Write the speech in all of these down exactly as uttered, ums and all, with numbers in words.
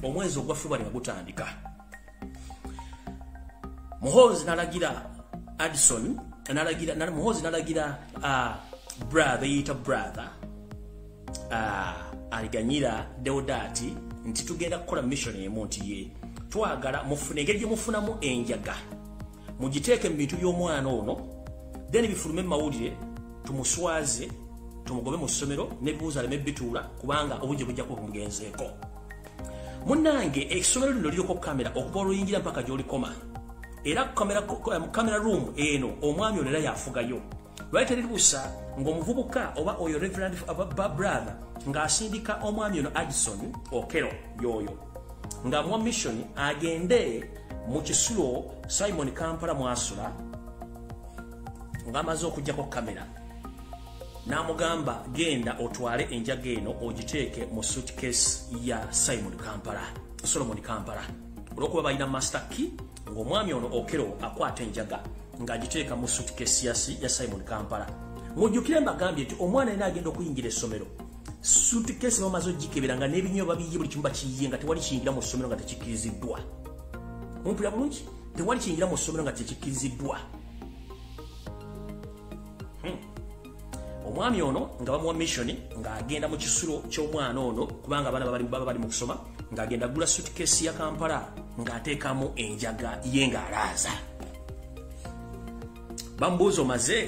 omwezi ogwa February nga gutandika. Muhozi nalagira Addison, nalagira na Muhozi nalagira uh, brother yita brother uh, aliganyira Deodati nti tugenda kukola mission emu nti ye twagala mufune engeri mufunamu enjaga mugiteeke mu bintu by'omwana ono then bifulume mawulire tumuswaze tumugobe mu somero nebuuza leme bituula kubanga obujje bujja ko kumugenzeeko. Munnange essomero lino liriko kamera okuba oluyingira mpaka gy'olikoma era kamera kamera room eno omwami ono era yafugayo lwali libusa ng'omuvubuka oba oyo reverend brother ng'asindika omwami ono Addison Okero yoyo ng'amuwa mission agende mu kisulo Simon Kampala mwasula ng'amaze okujjako kamera n'amugamba genda otwale enjaga eno ogiteeke mu suitcase ya Simon Kampala Solomon Kampala olwokuba balina master key ng'omwami ono Okero akwata enjaga ng'agiteeka mu suitcase ya Simon Kampala. Mujjukire mbagambye nti omwana yena agenda okuyingira essomero suitcase bamaze ogikebera nga n'ebinyoba biyiye buli kimu bakiyiye nga tewali kiyingira mu ssomero nga tekikkiriziddwa. Mumpulira bulungi tewali kiyingira mu ssomero nga tekikkiriziddwa. hmm. Omwami ono nga bamuwa mission ng'agenda mu kisulo ky'omwana ono kubanga abaana baba bali mu kusoma ng'agenda gula suitcase ya Kampala ng'ateekamu enjaga ye ng'alaaza. Bambuuza omaze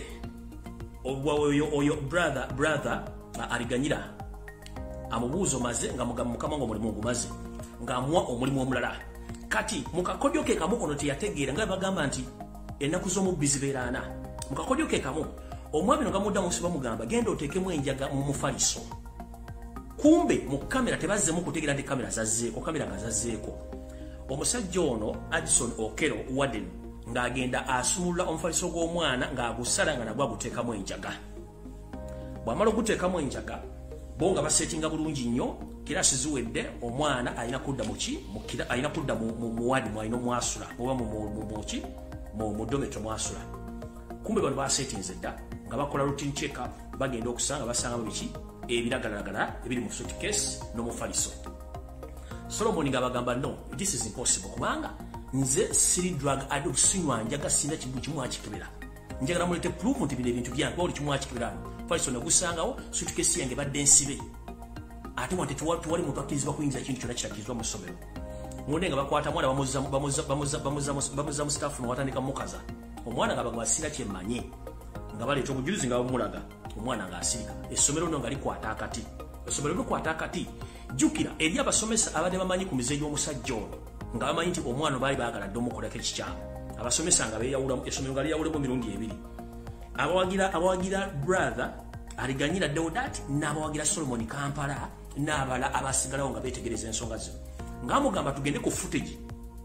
oyo oyo brother brother aliganyira amubuuza omaze nga mukama ngo omulimu gumaze ng'amuwa omulimu omulala kati mukakodyo ke kamu ono teyategeera nga bagamba nti ennaku z'omubbi zibeera ana. Mukakodyo ke kamu omwami no gamudda mu siba mugamba genda oteekemu enjaga mu mufaliso. Kumbe mu kamera tebazzemu kutegeera nti kamera zazzeeko kamera nga zazzeeko. Omusajja ono Addison Okero Warden ng'agenda asumulula omufaliso gw'omwana ng'agusala nga nagwo aguteekamu enjaga. Bw'amala okuteekamu enjaga bo nga baseetinga bulungi nnyo kirasi ziwedde omwana alina kudda mu ki alina kudda mu wadi mwalina mwasula oba muki mu dometro mwasula. Kumbe bano baseetinze dda nga bakola routine check up bagenda okusanga basanga biki ebiragalalagala ebiri mu suitcase n'omufaliso. Solomon ng'abagamba no this is impossible kubanga nze siri drug addict sinywa njaga sinda kibu kimu akikebera njagala mulete proof nti bino ebintu byange bali kimu akikebera faliso ne gusangawo suitcase yange badde nsibe ate wante tuwali mu bakizi bakuyinza ekintu kyonna kitakizwa mu ssomero. Munde nga bakwata mwana bamuza bamuza bamuza bamuza bamuza mu staff no watandika mukaza omwana nga bagwa sira kyemanye nga baleeta obujulizi nga bamulaga omwana nga asirika essomero no nga likwata akati essomero likwata akati jukira eri abasomesa abadde bamanyi ku mize y'omusajja ono nga bamanyi nti omwana baali baagala dde omukolako ekikyamu abasomesa nga beeyawula essomero nga liyawulemu mirundi ebiri abawagira abawagira brother aliganyira Deodati n'abawagira Solomon Kampala n'abala abasigalawo nga beetegereza ensonga zino ng'amugamba tugende ku footage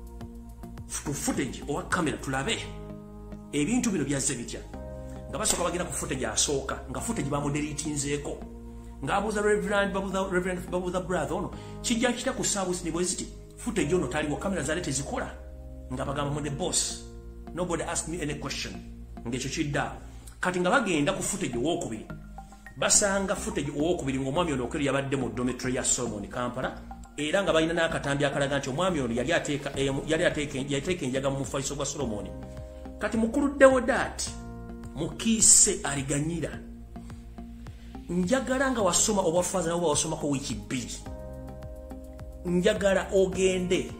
ku footage owa kamera tulabe ebintu bino byazze bitya nga basooka bagira ku footage asooka nga footage bamudelitinzeeko ng'abuuza reverend babuuza reverend babuuza brother ono kijja kita ku service ne bweziti footage ono taliwo kamera zaale tezikola nga bagamba mu the boss nobody asked me any question ng'ekyo kidda kati nga bagenda ku footage owokubiri basanga footage owokubiri ng'omwami ono Okero yabadde mu dormitory ya Solomon Kampala era nga balina n'akatambi akalaga nti omwami ono yali ateeka yali ateeka yateeka enjaga mu mufaliso gwa Solomon. Kati mukulu Deodati mukiise aliganyira njagala nga wasoma obafaza nabo wasomako wiki bbiri njagala ogende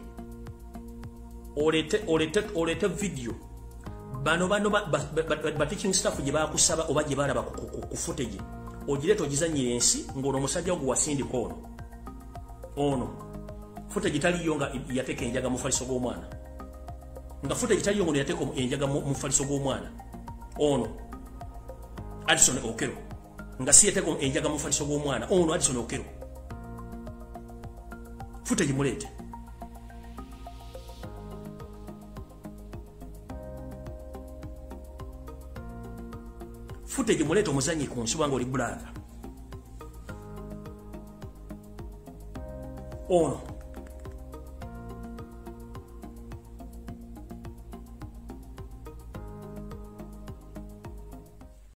olete olete olete video bano bano ba teaching staff gye bakusaba oba gye balaba ku footage ogireto ogizanyira ensi ng'ono omusajja ogwo wasindika ono ono footage taliyo nga yateeka enjaga mu mufaliso gw'omwana nga footage taliyo ngono yateeka enjaga mu mufaliso gw'omwana ono Addison Okero nga si yateeka enjaga mu mufaliso gw'omwana ono Addison Okero footage mulete footage mulete omuzanyi ku nsuba nga oli brother ono